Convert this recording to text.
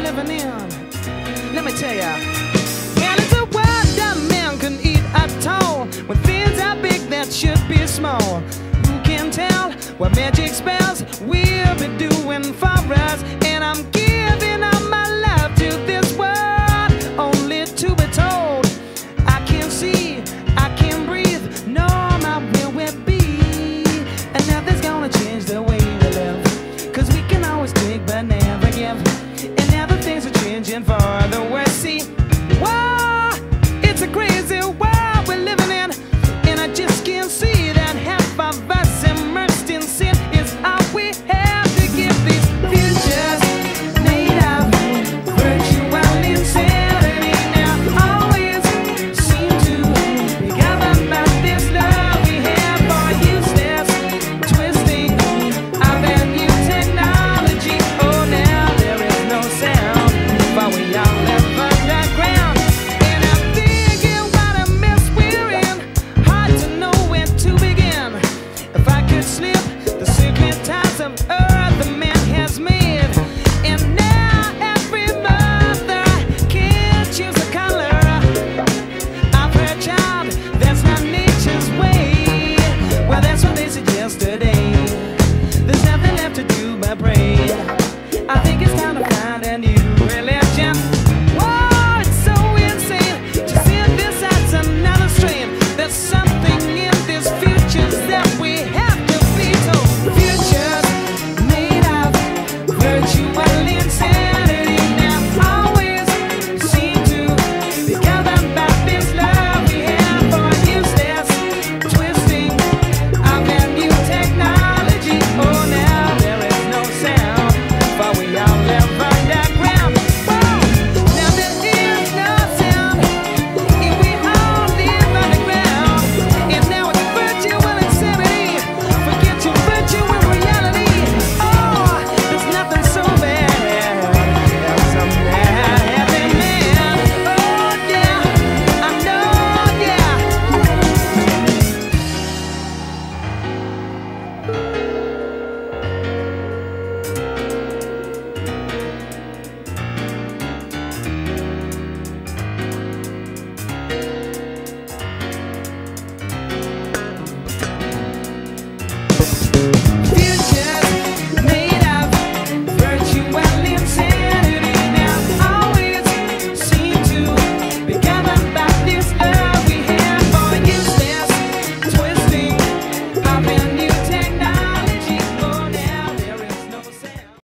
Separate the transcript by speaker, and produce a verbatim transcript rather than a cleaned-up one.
Speaker 1: living in. Let me tell ya. Well, it's a world that man can eat at all, when things are big that should be small. Who can tell what magic spells we'll be doing for us?